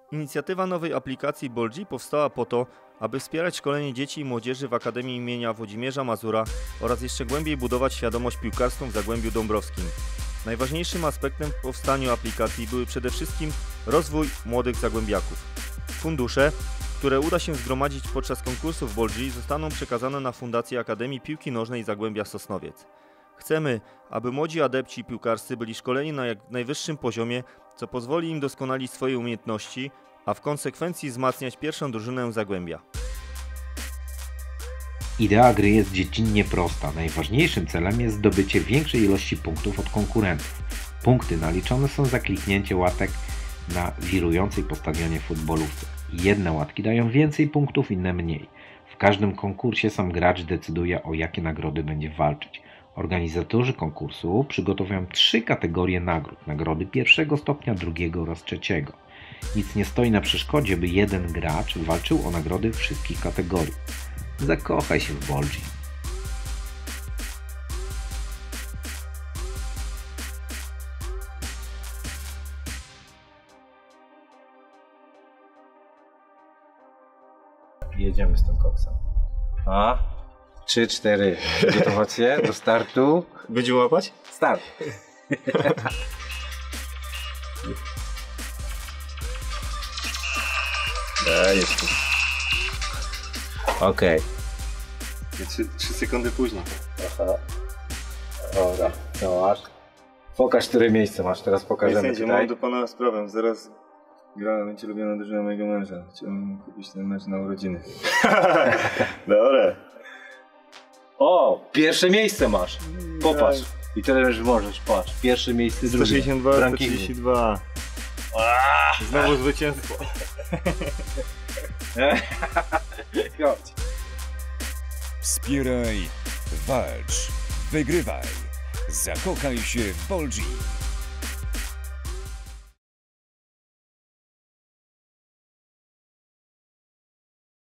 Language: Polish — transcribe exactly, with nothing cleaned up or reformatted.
Inicjatywa nowej aplikacji Bolgi powstała po to, aby wspierać szkolenie dzieci i młodzieży w Akademii imienia Włodzimierza Mazura oraz jeszcze głębiej budować świadomość piłkarską w Zagłębiu Dąbrowskim. Najważniejszym aspektem w powstaniu aplikacji były przede wszystkim rozwój młodych zagłębiaków. Fundusze, które uda się zgromadzić podczas konkursów Bolgi, zostaną przekazane na Fundację Akademii Piłki Nożnej Zagłębia Sosnowiec. Chcemy, aby młodzi adepci piłkarscy byli szkoleni na jak najwyższym poziomie, co pozwoli im doskonalić swoje umiejętności, a w konsekwencji wzmacniać pierwszą drużynę Zagłębia. Idea gry jest dziecinnie prosta. Najważniejszym celem jest zdobycie większej ilości punktów od konkurentów. Punkty naliczone są za kliknięcie łatek na wirującej po stadionie futbolówce. Jedne łatki dają więcej punktów, inne mniej. W każdym konkursie sam gracz decyduje, o jakie nagrody będzie walczyć. Organizatorzy konkursu przygotowują trzy kategorie nagród. Nagrody pierwszego stopnia, drugiego oraz trzeciego. Nic nie stoi na przeszkodzie, by jeden gracz walczył o nagrody wszystkich kategorii. Zakochaj się w Bolgi. Jedziemy z tym koksem. A? Trzy, cztery. Gotować się do startu. Będzie łapać? Start. Dajesz tu. Okej. Trzy, trzy sekundy później. Aha. Dobra, co masz? Pokaż, które miejsce masz, teraz pokażemy Sędzio, tutaj. mam do pana sprawę. Zaraz gra będzie lubiona drużyna mojego męża. Chciałbym kupić ten mecz na urodziny. Dobra. O, pierwsze miejsce masz. Popatrz. I teraz już możesz, patrz. Pierwsze miejsce, drugie. sto sześćdziesiąt dwa, w sto rankingu. trzydzieści dwa. Znowu zwycięstwo. Chodź. Wspieraj, walcz, wygrywaj. Zakochaj się w Bolgi.